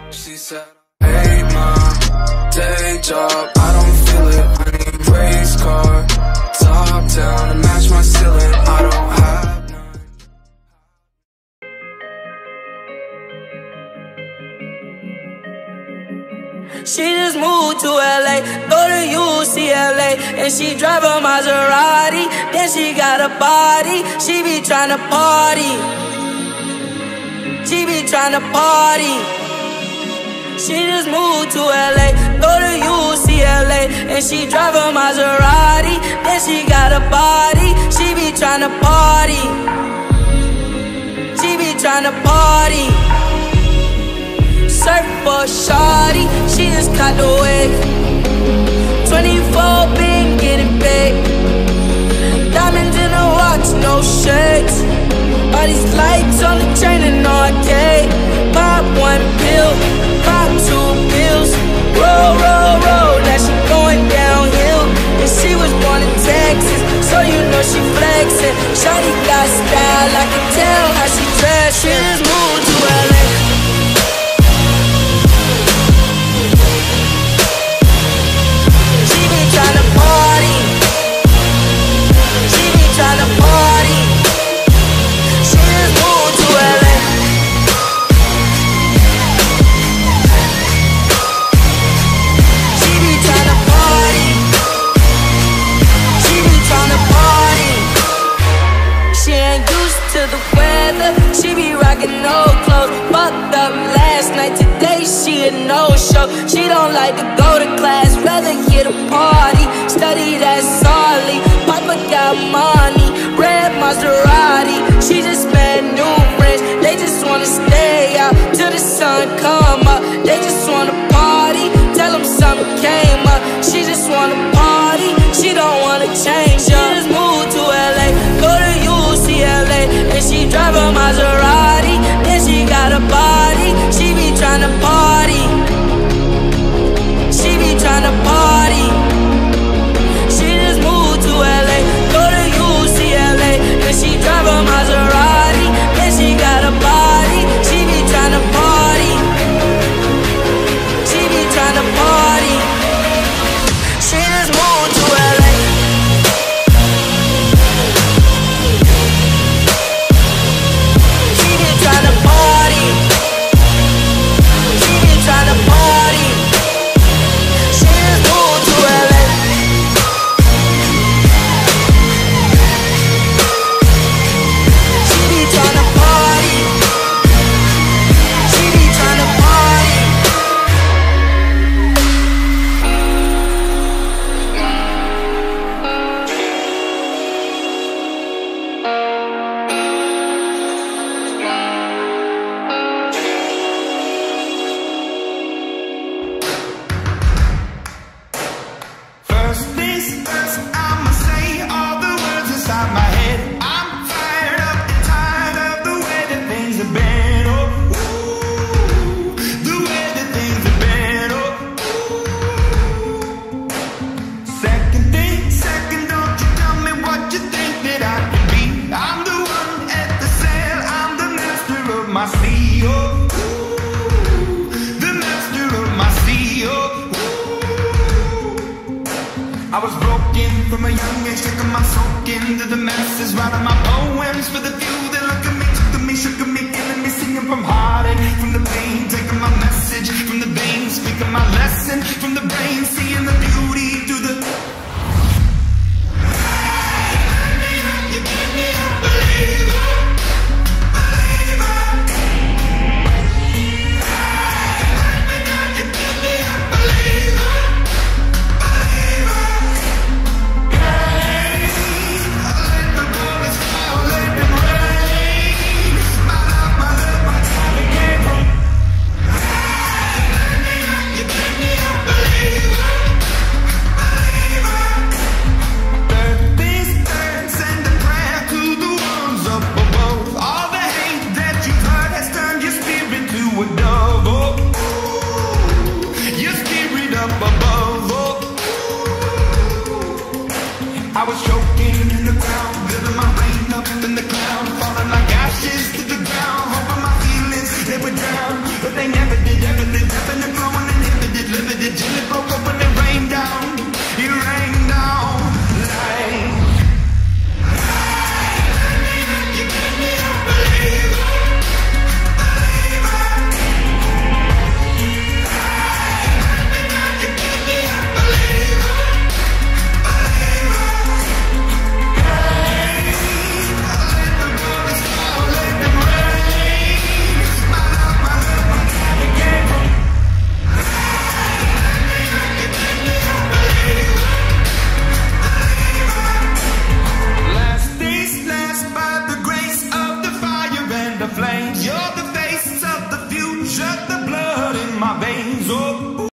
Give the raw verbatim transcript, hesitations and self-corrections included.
She said, hey mom, day job, I don't feel it. I need race car, top down to match my ceiling. I don't have none. She just moved to L A, go to U C L A, and she drive a Maserati. Then she got a body, she be tryna party. She be tryna party. She just moved to L A, go to U C L A, and she drive a Maserati. Then she got a body, she be tryna party. She be tryna party. Surf for shawty, she just caught the wave. Twenty-four been getting paid. Diamonds in the watch, no shades. All these lights on the chain and arcade. Pop one pill, pop two pills. Roll, roll, roll, now she going downhill. And she was born in Texas, so you know she flexing. Shawty got style, I can tell how she dress. She just moved to L A. Tryna party, she be tryna party. She just moved to L A. She be tryna party, she be tryna party. She ain't used to the weather, she be rocking no clothes. Fucked up last night, today she a no-show. She don't like to go to class, rather hit a party. Study that solid, Papa got money, red Maserati. She just met new friends, they just wanna stay out till the sun come up. They just wanna party, tell them something came up. She just wanna party, she don't wanna change up. She just moved to L A, go to U C L A, and she drive a Maserati. Then she got a body, she be tryna party. She be tryna party. She just moved to L A, go to U C L A, and she drive a Maserati. Then she got a body, she be tryna party. She be tryna party. She just moved to L A. She be tryna party. She be tryna party. She just moved to L A. She be tryna party. She be tryna party. First things first, I'ma say all the words inside my head. I'm fired up and tired of the way that things have been. Oh, ooh, the way that things have been. Oh, ooh. Second thing, second, don't you tell me what you think that I can be. I'm the one at the sail, I'm the master of my sea. Oh, ooh, the master of my sea. Oh, I was broken from a young age, taking my soak into the masses, writing my poems for the few that look at me, took to me, shook at me, killing me, singing from heartache, from the pain, taking my message from the veins, speaking my lesson from the brain, seeing the beauty through the. You give me a believer, believer. You give me a believer. All the hate that you've heard has turned your spirit to a dove.